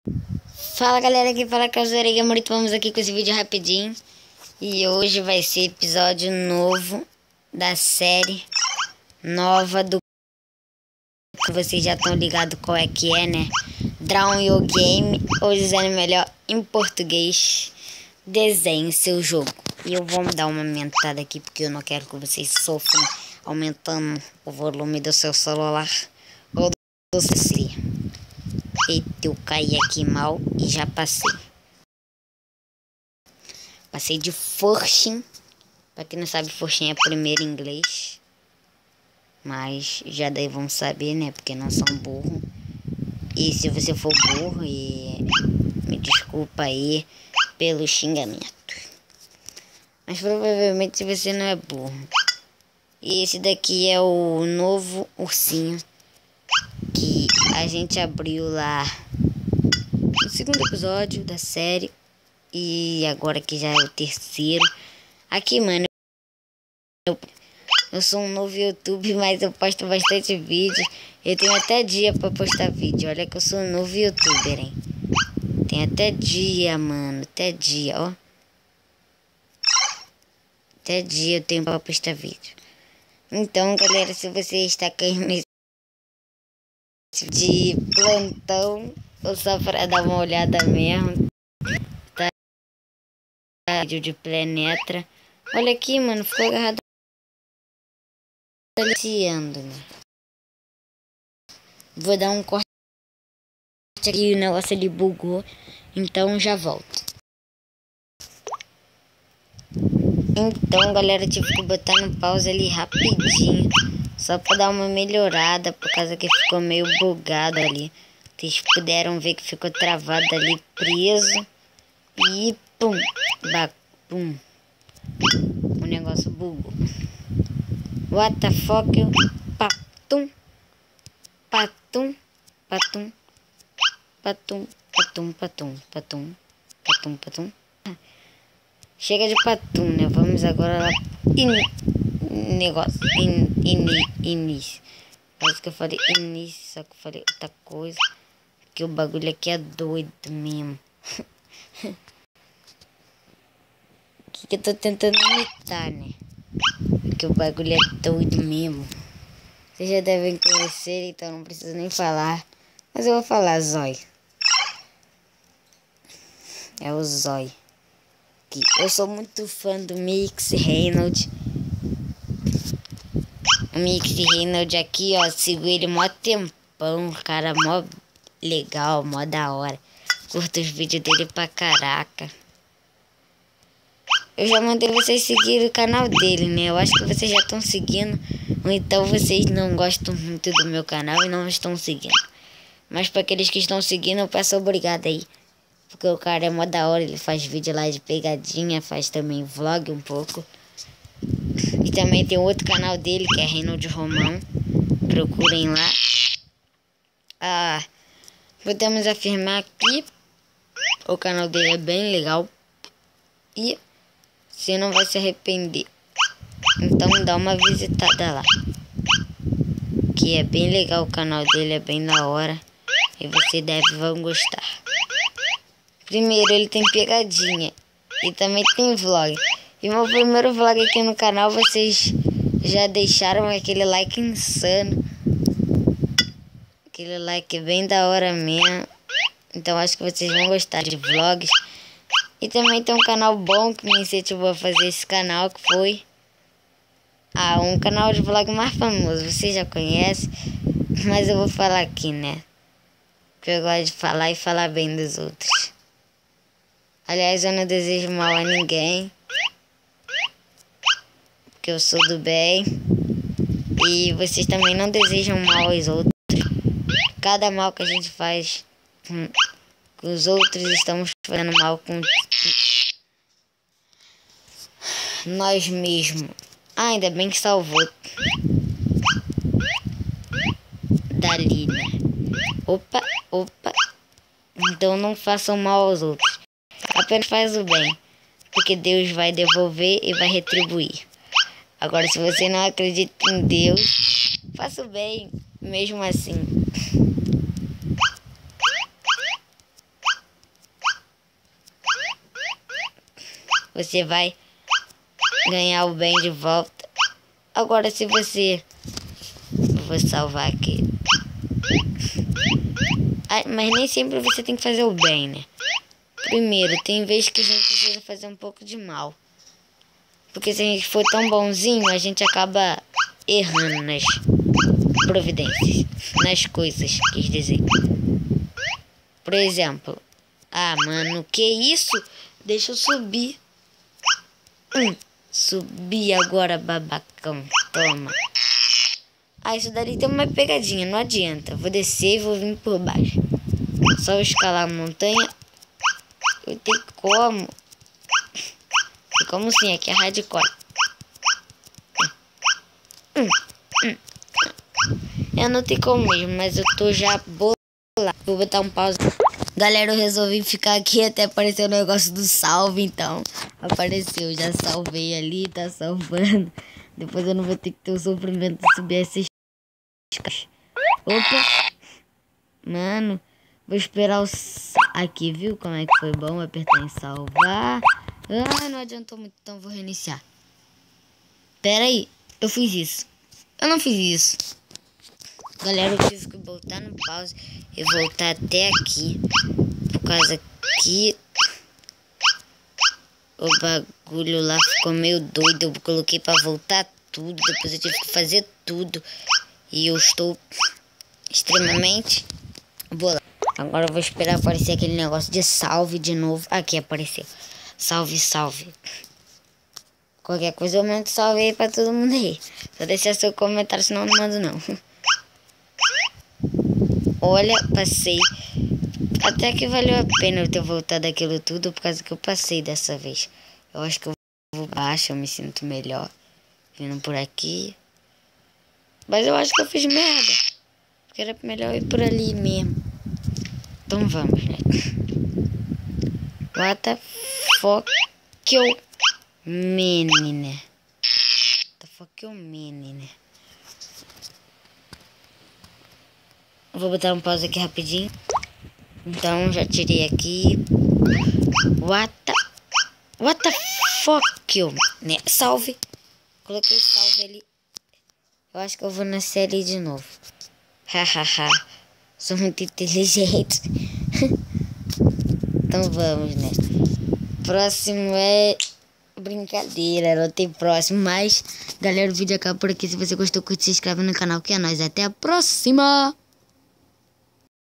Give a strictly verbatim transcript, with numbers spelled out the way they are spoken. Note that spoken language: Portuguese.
Fala galera, aqui fala Causaria Gamorito, vamos aqui com esse vídeo rapidinho. E hoje vai ser episódio novo da série nova do que vocês já estão ligados qual é que é, né? Draw Your Game, ou dizendo melhor em português, desenhe seu jogo. E eu vou dar uma aumentada aqui porque eu não quero que vocês sofram aumentando o volume do seu celular ou do seu. Eita, eu caí aqui mal e já passei. Passei de Fortune. Pra quem não sabe, Fortune é primeiro em inglês. Mas já daí vão saber, né? Porque não são burros. E se você for burro, e me desculpa aí pelo xingamento. Mas provavelmente se você não é burro. E esse daqui é o novo ursinho que a gente abriu lá no segundo episódio da série. E agora que já é o terceiro. Aqui, mano, eu, eu sou um novo YouTube, mas eu posto bastante vídeo. Eu tenho até dia pra postar vídeo. Olha que eu sou um novo YouTuber, hein. Tem até dia, mano. Até dia, ó. Até dia eu tenho pra postar vídeo. Então, galera, se você está caindo nesse de plantão ou só para dar uma olhada mesmo, tá? Vídeo de Penetra. Olha aqui, mano, ficou agarrado aliciando, né? Vou dar um corte aqui, o negócio ele bugou, então já volto. Então, galera, tive que botar no pause ali rapidinho, só pra dar uma melhorada, por causa que ficou meio bugado ali. Vocês puderam ver que ficou travado ali, preso. E pum, pum, o negócio bugou. What the fuck? Patum, patum, patum, patum, patum, patum, patum, patum, patum. Chega de patum, né? Vamos agora lá. In, negócio. In, in, início. Parece que eu falei início, só que eu falei outra coisa. Porque o bagulho aqui é doido mesmo. O que, que eu tô tentando imitar, né? Porque o bagulho é doido mesmo. Vocês já devem conhecer, então não preciso nem falar. Mas eu vou falar Zói. É o Zói. Eu sou muito fã do Mix Reynolds. O Mix Reynolds aqui, ó, sigo ele mó tempão, cara, mó legal, mó da hora. Curto os vídeos dele pra caraca. Eu já mandei vocês seguirem o canal dele, né? Eu acho que vocês já estão seguindo, ou então vocês não gostam muito do meu canal e não estão seguindo. Mas para aqueles que estão seguindo, eu peço obrigado aí. Porque o cara é mó da hora, ele faz vídeo lá de pegadinha, faz também vlog um pouco. E também tem outro canal dele, que é Reynolds Romão. Procurem lá. Ah, podemos afirmar que o canal dele é bem legal. E você não vai se arrepender. Então dá uma visitada lá. Que é bem legal, o canal dele é bem da hora. E você deve vão gostar. Primeiro, ele tem pegadinha e também tem vlog. E meu primeiro vlog aqui no canal, vocês já deixaram aquele like insano. Aquele like bem da hora mesmo. Então acho que vocês vão gostar de vlogs. E também tem um canal bom que me incentivou a fazer esse canal, que foi ah, um canal de vlog mais famoso. Vocês já conhecem, mas eu vou falar aqui, né? Porque eu gosto de falar e falar bem dos outros. Aliás, eu não desejo mal a ninguém, porque eu sou do bem. E vocês também não desejam mal aos outros. Cada mal que a gente faz com, com os outros, estamos fazendo mal com nós mesmos. Ah, ainda bem que salvou dali, né? Opa, opa. Então não façam mal aos outros. Apenas faz o bem, porque Deus vai devolver e vai retribuir. Agora, se você não acredita em Deus, faça o bem, mesmo assim. você vai ganhar o bem de volta. Agora, se você... Eu vou salvar aqui. Ah, mas nem sempre você tem que fazer o bem, né? Primeiro, tem vezes que a gente precisa fazer um pouco de mal. Porque se a gente for tão bonzinho, a gente acaba errando nas providências, nas coisas, quis dizer. Por exemplo, ah, mano, que isso? Deixa eu subir. Hum, subi agora, babacão. Toma. Ah, isso dali tem uma pegadinha, não adianta. Vou descer e vou vir por baixo. Só vou escalar a montanha. Eu tenho como. E como sim, aqui é hardcore. Hum, hum. Eu não tenho como mesmo, mas eu tô já bolado. Vou botar um pause. Galera, eu resolvi ficar aqui até aparecer o negócio do salve, então. Apareceu, já salvei ali, tá salvando. Depois eu não vou ter que ter o sofrimento de subir essas... Opa! Mano, vou esperar o... Aqui, viu como é que foi bom? Apertar em salvar. Ah, não adiantou muito, então vou reiniciar. Pera aí, eu fiz isso. Eu não fiz isso. Galera, eu tive que voltar no pause e voltar até aqui. Por causa que o bagulho lá ficou meio doido. Eu coloquei pra voltar tudo. Depois eu tive que fazer tudo. E eu estou extremamente bolado. Agora eu vou esperar aparecer aquele negócio de salve de novo. Aqui apareceu. Salve, salve. Qualquer coisa eu mando salve aí pra todo mundo aí. Só deixar seu comentário, senão eu não mando não. Olha, passei. Até que valeu a pena eu ter voltado aquilo tudo, por causa que eu passei dessa vez. Eu acho que eu vou baixo, eu me sinto melhor vindo por aqui. Mas eu acho que eu fiz merda. Porque era melhor ir por ali mesmo. Então vamos, né? What the fuck you mean, né? What the fuck you mean, né? Vou botar um pause aqui rapidinho. Então, já tirei aqui. What the... What the fuck you... Né? Salve. Coloquei salve ali. Eu acho que eu vou nascer ali de novo. Hahaha. Sou muito inteligente. Então vamos, né? Próximo é... Brincadeira, não tem próximo. Mas, galera, o vídeo acaba por aqui. Se você gostou, curte, se inscreve no canal, que é nóis. Até a próxima!